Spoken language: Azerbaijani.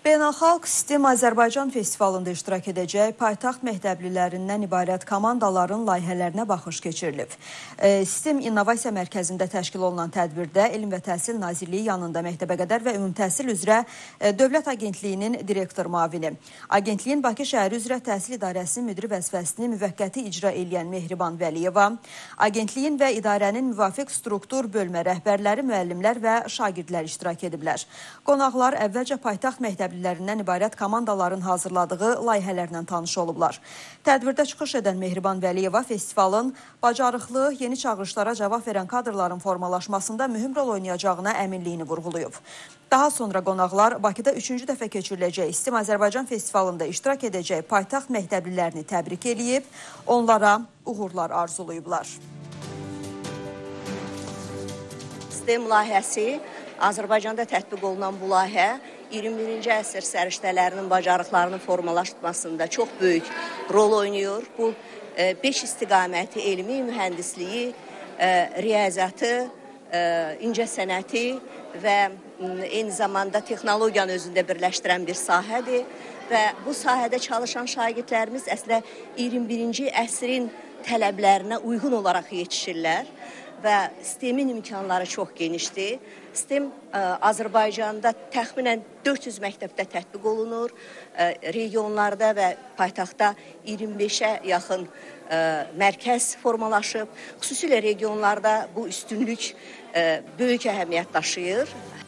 Beynəlxalq STEM Azərbaycan festivalında iştirak edəcək paytaxt məktəblilərindən ibarət komandaların layihələrinə baxış keçirilib. STEM İnnovasiya Mərkəzində təşkil olunan tədbirdə Elm və Təhsil Nazirliyi yanında məktəbəqədər və ümumi təhsil üzrə Dövlət Agentliyinin direktor müavini, Agentliyin Bakı şəhəri üzrə Təhsil İdarəsinin müdiri vəzifəsini müvəqqəti icra edən Mehriban Vəliyeva, Agentliyin və idarənin müvafiq struktur bölmə rəhbərləri, müəllimlər və şagirdlər iştirak ediblər. Qonaqlar əvvəlcə paytaxt məktəblilərindən ibarət komandaların hazırladığı layihələrlə tanış olublar. Tədbirdə çıxış edən Mehriban Vəliyeva festivalın bacarıqlı, yeni çağırışlara cavab verən kadrların formalaşmasında mühüm rol oynayacağına əminliyini vurğulayıb. Daha sonra qonaqlar Bakıda 3-cü dəfə keçiriləcək STEM Azərbaycan festivalında iştirak edəcək paytaxt məktəblilərini təbrik edib, onlara uğurlar arzulayıblar. STEM layihəsi Azərbaycanda tətbiq olunan bu layihə 21-ci əsr səriştələrinin bacarıqlarının formalaşmasında çox böyük rol oynayır. Bu 5 istiqaməti elmi, mühəndisliyi, riyaziyyatı, incəsənəti və eyni zamanda texnologiyanı özündə birləşdirən bir sahədir. Və bu sahədə çalışan şagirdlərimiz əslində 21-ci əsrin tələblərinə uyğun olaraq yetişirlər. Və STEM-in imkanları çox genişdir. STEM Azərbaycanda təxminən 400 məktəbdə tətbiq olunur. Regionlarda və paytaxtda 25-ə yaxın mərkəz formalaşıb. Xüsusilə regionlarda bu üstünlük böyük əhəmiyyət daşıyır.